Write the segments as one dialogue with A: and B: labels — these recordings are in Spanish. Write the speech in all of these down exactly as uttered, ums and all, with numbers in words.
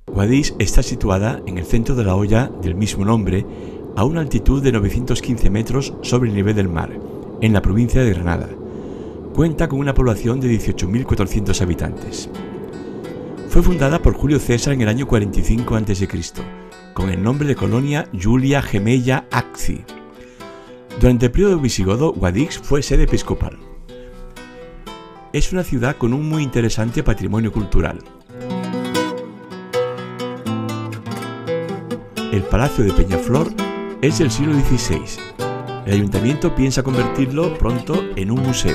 A: Guadix está situada en el centro de la hoya del mismo nombre, a una altitud de novecientos quince metros sobre el nivel del mar, en la provincia de Granada. Cuenta con una población de dieciocho mil cuatrocientos habitantes. Fue fundada por Julio César en el año cuarenta y cinco antes de Cristo, con el nombre de colonia Julia Gemella Acci. Durante el periodo visigodo, Guadix fue sede episcopal. Es una ciudad con un muy interesante patrimonio cultural. El Palacio de Peñaflor es del siglo dieciséis. El ayuntamiento piensa convertirlo pronto en un museo.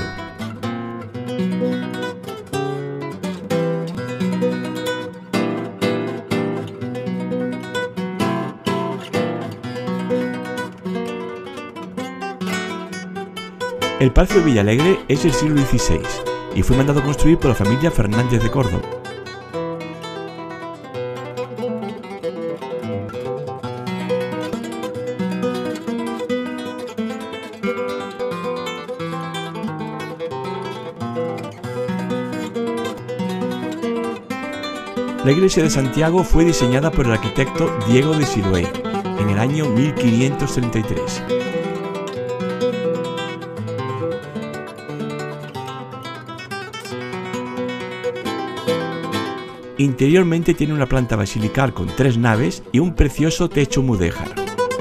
A: El Palacio de Villalegre es del siglo dieciséis y fue mandado construir por la familia Fernández de Córdoba. La iglesia de Santiago fue diseñada por el arquitecto Diego de Siloé en el año mil quinientos treinta y tres. Interiormente tiene una planta basilical con tres naves y un precioso techo mudéjar.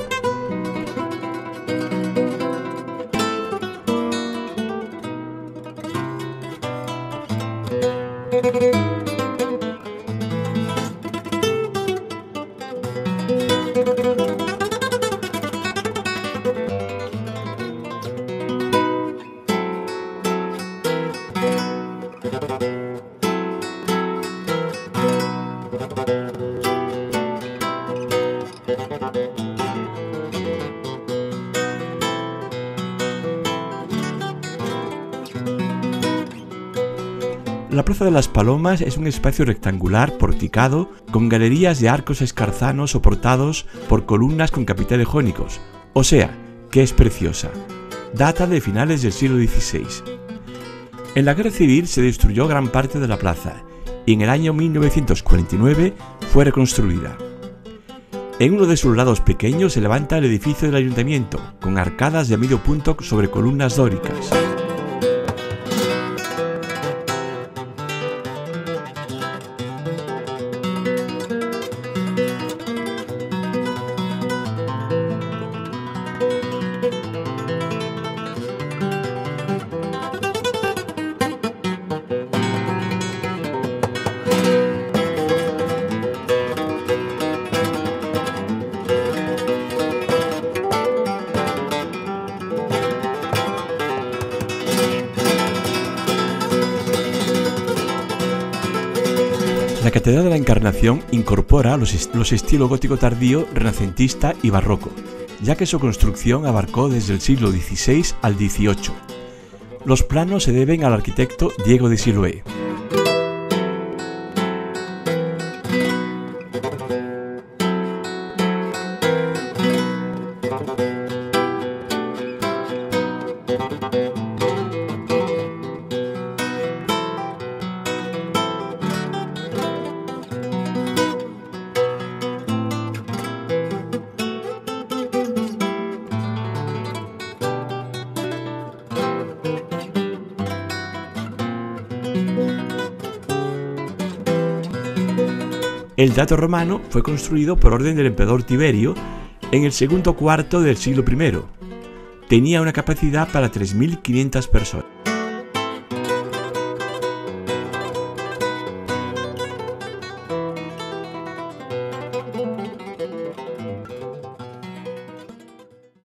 A: La Plaza de las Palomas es un espacio rectangular porticado con galerías de arcos escarzanos soportados por columnas con capiteles jónicos, o sea, que es preciosa. Data de finales del siglo dieciséis. En la Guerra Civil se destruyó gran parte de la plaza y en el año mil novecientos cuarenta y nueve fue reconstruida. En uno de sus lados pequeños se levanta el edificio del ayuntamiento, con arcadas de medio punto sobre columnas dóricas. La Catedral de la Encarnación incorpora los, est los estilos gótico tardío, renacentista y barroco, ya que su construcción abarcó desde el siglo dieciséis al dieciocho. Los planos se deben al arquitecto Diego de Siloé. El Teatro Romano fue construido por orden del emperador Tiberio en el segundo cuarto del siglo primero. Tenía una capacidad para tres mil quinientas personas.